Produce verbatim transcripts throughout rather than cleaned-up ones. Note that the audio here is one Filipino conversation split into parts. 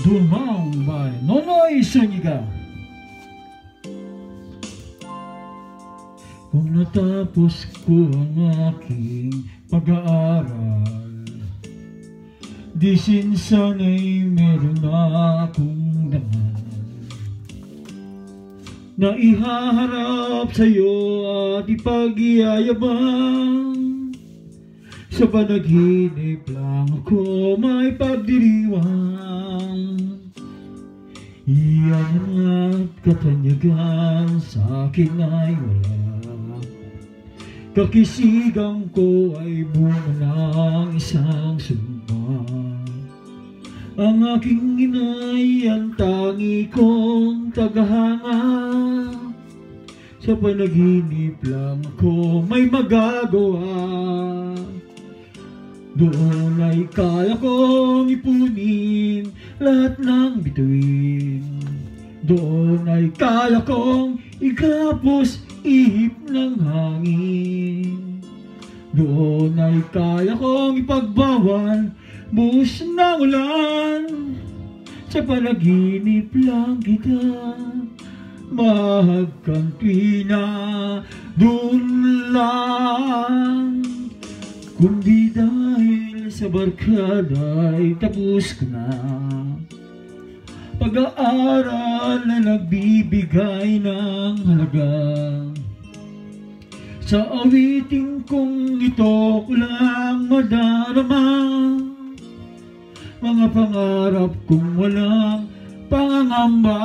Sumang by Nonoy Soniga. Kung natapos ko ang aking pag-aaral, di sinsana'y meron akong daman na ihaharap sa'yo at ipag-iyayabang. Sa panaginip lang ako may pagdiriwang. Iyan at katanyagan sa akin ay wala. Kakisigang ko ay bunga ng isang sumpa. Ang aking inay ang tangi kong tagahanga. Sa panaginip lang ako may magagawa. Doon ay kaya kong ipunin lahat ng bituin. Doon ay kaya kong ikapos ihip ng hangin. Doon ay kaya kong ipagbawal buhos ng ulan. Sa panaginip lang kita mahagkantuina. Doon lang, kundi dahil sa barkada'y tapos ko na pag-aaral na nagbibigay ng halaga. Sa awiting kong ito ko lang madarama mga pangarap kong walang pangangamba.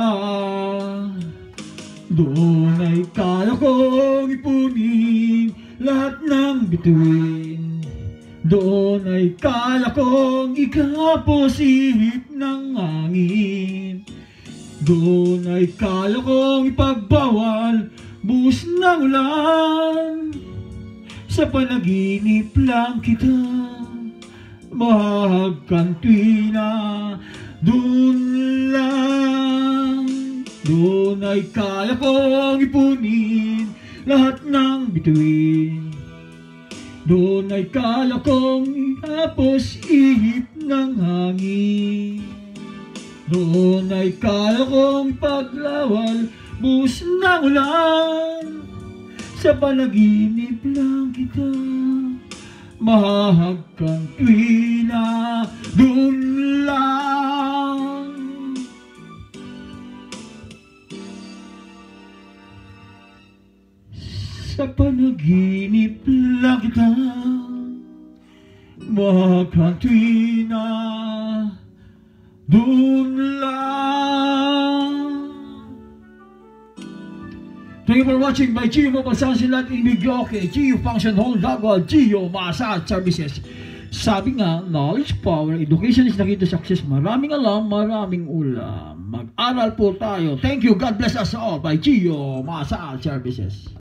Doon ay kaya kong ipunin lahat ng bituin. Doon ay kaya kong ikapos ihip ng hangin. Doon ay kaya kong ipagbawal buhos ng ulan. Sa panaginip lang kita mahagkantuina. Doon lang, doon ay kaya kong ipunin lahat ng bituin. Doon ay kaya kong itapos ihip ng hangin. Doon ay kaya kong paglawal buhos ng ulan. Sa panaginip lang kita mahagkantuina. Doon lang. Sa panaginip lang kita mahagkantuina. Doon lang. Thank you for watching by Gio Mobile Sound Silat in Migloke, Gio Function Hall Dagwa, Gio Massage Services. Sabi nga, knowledge, power, education is the key to success. Maraming alam, maraming ulam. Mag-aral po tayo. Thank you, God bless us all by Gio Massage Services.